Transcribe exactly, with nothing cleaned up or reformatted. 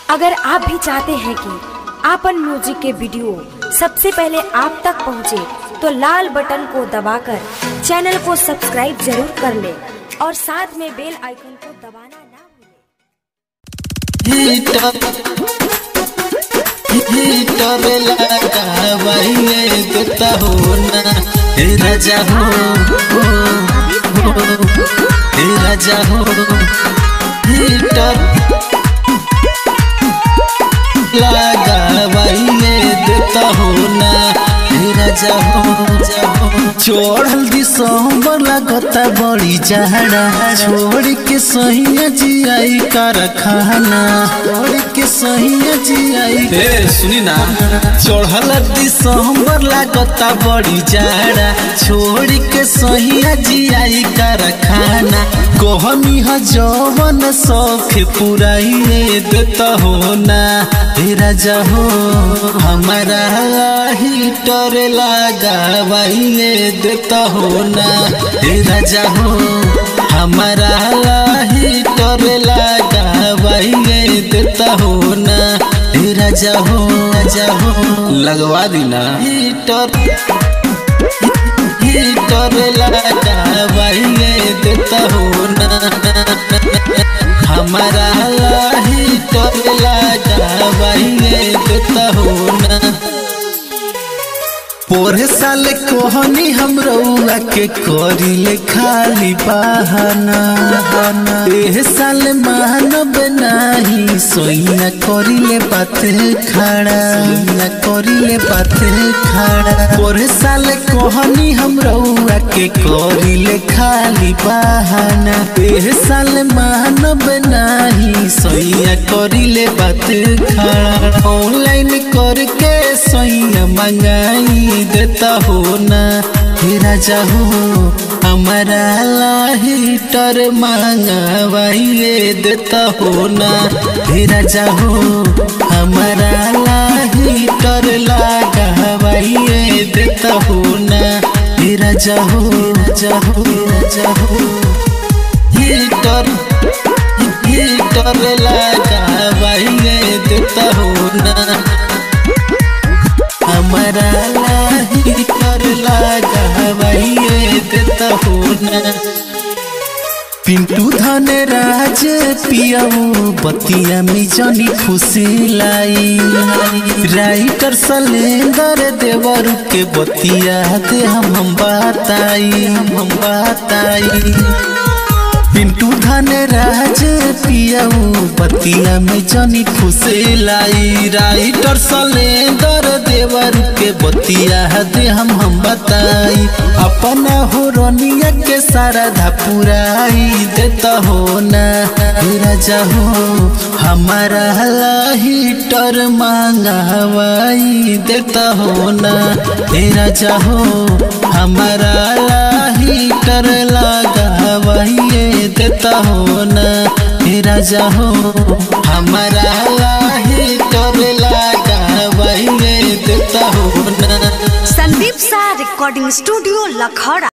अगर आप भी चाहते हैं कि आपन म्यूजिक के वीडियो सबसे पहले आप तक पहुंचे, तो लाल बटन को दबाकर चैनल को सब्सक्राइब जरूर कर ले और साथ में बेल आइकन को दबाना ना भूलें। देता हो ना हे राजा हो, हो, हो, हे राजा हो, देता हो ना हे राजा हो। चढ़ल दिसंबर लगता बड़ी जहरा, छोड़ के सहिया जियाई कारखाना, छोड़ के सहिया जियाई। ए सुनी ना, चढ़ल दिसंबर लगता बड़ी जहरा, छोड़ के सहिया जियाई कारखाना। कहनी ह जवन शौक पुराइए देता हो ना हे राजा हो। हमारा हीटर लगावाइए देता हो ना हे राजा हो। हमारा हीटर लगावाइए देता हो ना हे राजा हो, राजा हो। लगवा दी ना हीटर, हीटर लगावाइए देता हो ना। हमारा हीटर लगावाइए देता हो ना। पोरे साल कोहनी हम रउआ के करिले खाली बहाना, एह साल मानब नाही सोइया करिले बात खड़ा, सोइया करिले बात खड़ा। पोरे साल कोहनी हम रउआ के करिले खाली बहाना, एह साल मानब नाही सोइया करिले बात खड़ा। ऑनलाइन करके सोइया मंगाई देता हो ना हे राजा हो। हमारा हीटर मंगवाइए देता हो ना हे राजा हो। हमारा हीटर लगावाइए देता हो ना हे राजा हो, राजा हो, राजा हो। हीटर, हीटर लगावाइए देता हो ना। हमारा हीटर लगावाइए देता हो ना। पिंटू धन राज पियाऊ बतिया में जनी खुशी लाई, राइटर सलेंदर देवर के बतिया दे हम हम बताई, हम बताई। पिंटू धन राज पियाऊ बतिया में जनी खुशी लाई, राइटर सलेंदर देवर के बतिया दे हम हम बताई। अपना हो रोनिया के सारा धपुराई देता हो ना हे राजा हो। हमारा हीटर मंगवाई देता हो ना हे राजा हो। हमारा हीटर लगावाइए देता हो ना हे राजा हो। हमारा हीटर लगावाइए देता हो ना। संदीप सा रिकॉर्डिंग स्टूडियो लखौड़ा।